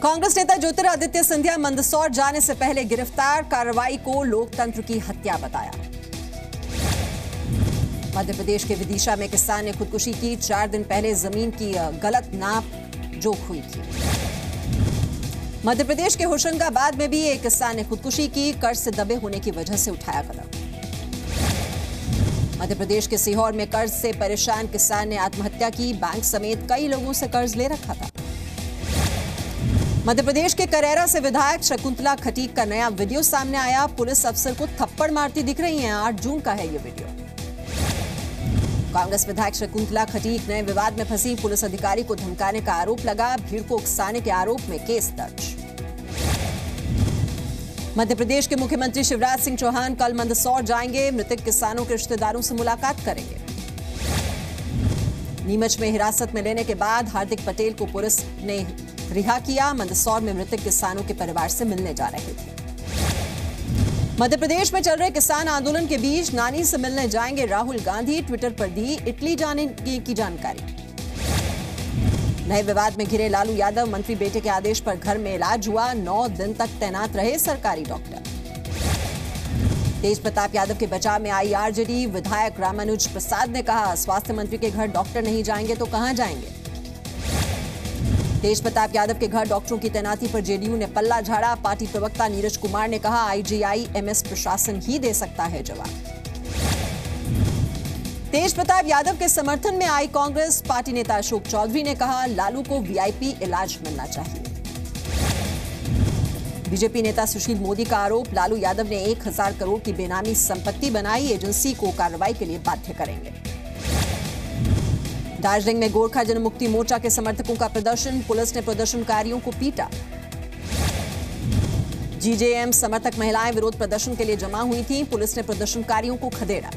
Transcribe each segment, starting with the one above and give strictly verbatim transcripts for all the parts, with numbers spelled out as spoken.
कांग्रेस नेता ज्योतिरादित्य सिंधिया मंदसौर जाने से पहले गिरफ्तार, कार्रवाई को लोकतंत्र की हत्या बताया। मध्य प्रदेश के विदिशा में किसान ने खुदकुशी की, चार दिन पहले जमीन की गलत नाप जोख हुई थी। मध्य प्रदेश के होशंगाबाद में भी एक किसान ने खुदकुशी की, कर्ज से दबे होने की वजह से उठाया कदम। मध्य प्रदेश के सीहोर में कर्ज से परेशान किसान ने आत्महत्या की, बैंक समेत कई लोगों से कर्ज ले रखा था। मध्य प्रदेश के करेरा से विधायक शकुंतला खटीक का नया वीडियो सामने आया, पुलिस अफसर को थप्पड़ मारती दिख रही हैं। आठ जून का है ये वीडियो। कांग्रेस विधायक शकुंतला खटीक नए विवाद में फंसी, पुलिस अधिकारी को धमकाने का आरोप लगा, भीड़ को उकसाने के आरोप में केस दर्ज। मध्य प्रदेश के मुख्यमंत्री शिवराज सिंह चौहान कल मंदसौर जाएंगे, मृतक किसानों के रिश्तेदारों से मुलाकात करेंगे। नीमच में हिरासत में लेने के बाद हार्दिक पटेल को पुलिस ने रिहा किया, मंदसौर में मृतक किसानों के परिवार से मिलने जा रहे थे। मध्य प्रदेश में चल रहे किसान आंदोलन के बीच नानी से मिलने जाएंगे राहुल गांधी, ट्विटर पर दी इटली जाने की जानकारी। नए विवाद में घिरे लालू यादव, मंत्री बेटे के आदेश पर घर में इलाज हुआ, नौ दिन तक तैनात रहे सरकारी डॉक्टर। तेज प्रताप यादव के बचाव में आई आरजेडी, विधायक रामानुज प्रसाद ने कहा स्वास्थ्य मंत्री के घर डॉक्टर नहीं जाएंगे तो कहां जाएंगे। तेज प्रताप यादव के घर डॉक्टरों की तैनाती पर जेडीयू ने पल्ला झाड़ा, पार्टी प्रवक्ता नीरज कुमार ने कहा आईजीआईएमएस प्रशासन ही दे सकता है जवाब। तेज प्रताप यादव के समर्थन में आई कांग्रेस, पार्टी नेता अशोक चौधरी ने कहा लालू को वीआईपी इलाज मिलना चाहिए। बीजेपी नेता सुशील मोदी का आरोप, लालू यादव ने एक हजार करोड़ की बेनामी संपत्ति बनाई, एजेंसी को कार्रवाई के लिए बाध्य करेंगे। दार्जिलिंग में गोरखा जनमुक्ति मोर्चा के समर्थकों का प्रदर्शन, पुलिस ने प्रदर्शनकारियों को पीटा। जीजेएम समर्थक महिलाएं विरोध प्रदर्शन के लिए जमा हुई थीं, पुलिस ने प्रदर्शनकारियों को खदेड़ा।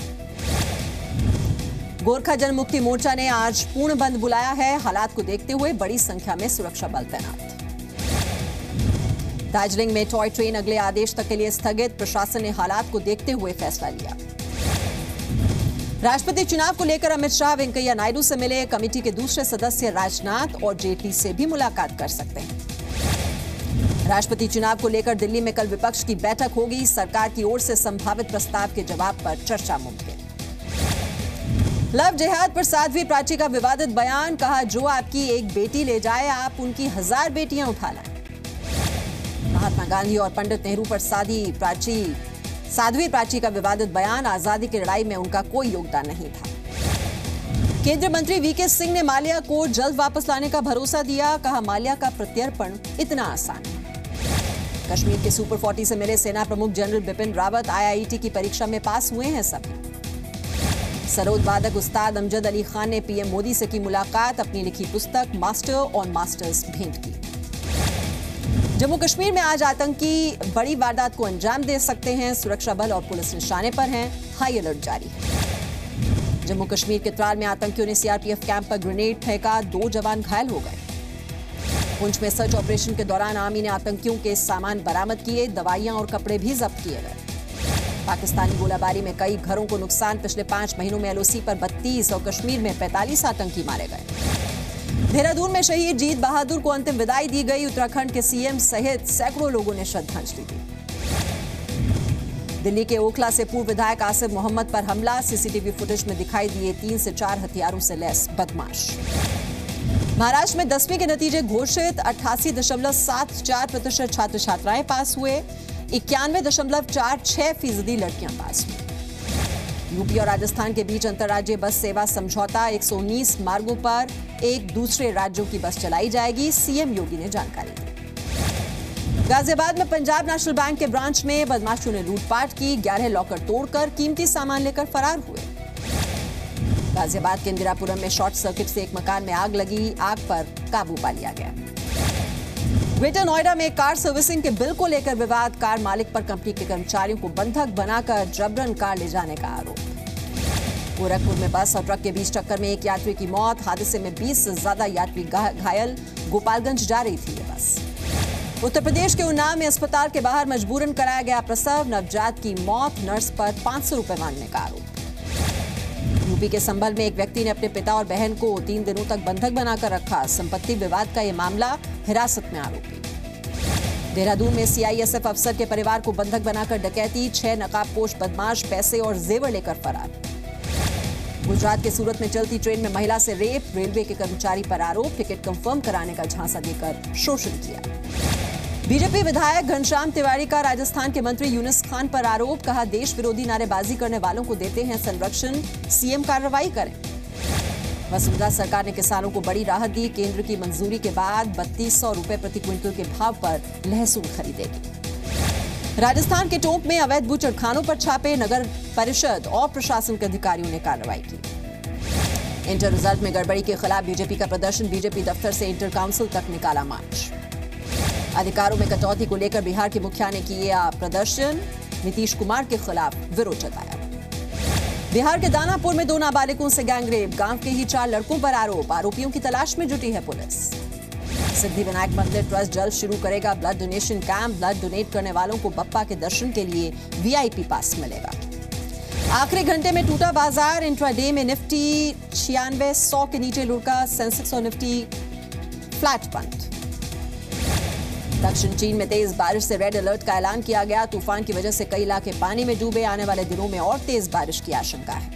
गोरखा जनमुक्ति मोर्चा ने आज पूर्ण बंद बुलाया है, हालात को देखते हुए बड़ी संख्या में सुरक्षा बल तैनात। दार्जिलिंग में टॉय ट्रेन अगले आदेश तक के लिए स्थगित, प्रशासन ने हालात को देखते हुए फैसला लिया। राष्ट्रपति चुनाव को लेकर अमित शाह वेंकैया नायडू से मिले, कमेटी के दूसरे सदस्य राजनाथ और जेटली से भी मुलाकात कर सकते हैं। राष्ट्रपति चुनाव को लेकर दिल्ली में कल विपक्ष की बैठक होगी, सरकार की ओर से संभावित प्रस्ताव के जवाब पर चर्चा मुमकिन। लव जिहाद पर साध्वी प्राची का विवादित बयान, कहा जो आपकी एक बेटी ले जाए आप उनकी हजार बेटियां उठा लाएं। महात्मा गांधी और पंडित नेहरू पर साधी प्राची साध्वी प्राची का विवादित बयान, आजादी की लड़ाई में उनका कोई योगदान नहीं था। केंद्रीय मंत्री वीके सिंह ने माल्या को जल्द वापस लाने का भरोसा दिया, कहा माल्या का प्रत्यर्पण इतना आसान है। कश्मीर के सुपर फोर्टी से मिले सेना प्रमुख जनरल बिपिन रावत, आईआईटी की परीक्षा में पास हुए हैं सभी। सरोद वादक उस्ताद अमजद अली खान ने पीएम मोदी से की मुलाकात, अपनी लिखी पुस्तक मास्टर और मास्टर्स भेंट की। जम्मू कश्मीर में आज आतंकी बड़ी वारदात को अंजाम दे सकते हैं, सुरक्षा बल और पुलिस निशाने पर हैं, हाई अलर्ट जारी है। जम्मू कश्मीर के त्राल में आतंकियों ने सीआरपीएफ कैंप पर ग्रेनेड फेंका, दो जवान घायल हो गए। पुंछ में सर्च ऑपरेशन के दौरान आर्मी ने आतंकियों के सामान बरामद किए, दवाइयां और कपड़े भी जब्त किए गए। पाकिस्तानी गोलाबारी में कई घरों को नुकसान, पिछले पांच महीनों में एलओसी पर बत्तीस और कश्मीर में पैंतालीस आतंकी मारे गए। देहरादून में शहीद जीत बहादुर को अंतिम विदाई दी गई, उत्तराखंड के सीएम सहित सैकड़ों लोगों ने श्रद्धांजलि दी। दिल्ली के ओखला से पूर्व विधायक आसिफ मोहम्मद पर हमला, सीसीटीवी फुटेज में दिखाई दिए तीन से चार हथियारों से लैस बदमाश। महाराष्ट्र में दसवीं के नतीजे घोषित, अट्ठासी दशमलव सात चार प्रतिशत छात्र छात्राएं पास हुए, इक्यानवे दशमलव चार छह फीसदी लड़कियां पास हुई। यूपी और राजस्थान के बीच अंतर्राज्यीय बस सेवा समझौता, एक सौ उन्नीस मार्गों पर एक दूसरे राज्यों की बस चलाई जाएगी, सीएम योगी ने जानकारी दी। गाजियाबाद में पंजाब नेशनल बैंक के ब्रांच में बदमाशों ने लूटपाट की, ग्यारह लॉकर तोड़कर कीमती सामान लेकर फरार हुए। गाजियाबाद के इंदिरापुरम में शॉर्ट सर्किट से एक मकान में आग लगी, आग पर काबू पा लिया गया। ग्रेटर नोएडा में कार सर्विसिंग के बिल को लेकर विवाद, कार मालिक पर कंपनी के कर्मचारियों को बंधक बनाकर जबरन कार ले जाने का आरोप। गोरखपुर में बस और ट्रक के बीच टक्कर में एक यात्री की मौत, हादसे में बीस से ज्यादा यात्री घायल, गोपालगंज जा रही थी ये बस। उत्तर प्रदेश के उन्नाव में अस्पताल के बाहर मजबूरन कराया गया प्रसव, नवजात की मौत, नर्स पर पांच सौ रुपए मांगने का आरोप। यूपी के संभल में एक व्यक्ति ने अपने पिता और बहन को तीन दिनों तक बंधक बनाकर रखा। संपत्ति विवाद का यह मामला, हिरासत में आरोपी। देहरादून में सीआईएसएफ अफसर के परिवार को बंधक बनाकर डकैती, छह नकाबपोश बदमाश पैसे और जेवर लेकर फरार। गुजरात के सूरत में चलती ट्रेन में महिला से रेप, रेलवे के कर्मचारी पर आरोप, टिकट कंफर्म कराने का झांसा देकर शोषण किया। बीजेपी विधायक घनश्याम तिवारी का राजस्थान के मंत्री यूनुस खान पर आरोप, कहा देश विरोधी नारेबाजी करने वालों को देते हैं संरक्षण, सीएम कार्रवाई करें। वसुंधरा सरकार ने किसानों को बड़ी राहत दी, केंद्र की मंजूरी के बाद बत्तीस सौ रुपए प्रति क्विंटल के भाव पर लहसुन खरीदेगी। राजस्थान के टोंक में अवैध बूचड़खानों पर छापे, नगर परिषद और प्रशासन के अधिकारियों ने कार्रवाई की। इंटर रिजल्ट में गड़बड़ी के खिलाफ बीजेपी का प्रदर्शन, बीजेपी दफ्तर से इंटर काउंसिल तक निकाला मार्च। अधिकारों में कटौती को लेकर बिहार के मुखिया ने किया प्रदर्शन, नीतीश कुमार के खिलाफ विरोध जताया। बिहार के दानापुर में दो नाबालिगों से गैंगरेप, गांव के ही चार लड़कों पर आरोप, आरोपियों की तलाश में जुटी है पुलिस। सिद्धिविनायक मंदिर ट्रस्ट जल्द शुरू करेगा blood donation camp, blood donate करने वालों को बप्पा के दर्शन के लिए वीआईपी पास मिलेगा। आखिरी घंटे में टूटा बाजार, इंट्राडे में निफ्टी छियानवे सौ के नीचे लुढ़का, सेंसेक्स और निफ्टी फ्लैट बंद। दक्षिण चीन में तेज बारिश से रेड अलर्ट का ऐलान किया गया, तूफान की वजह से कई इलाके पानी में डूबे, आने वाले दिनों में और तेज बारिश की आशंका है।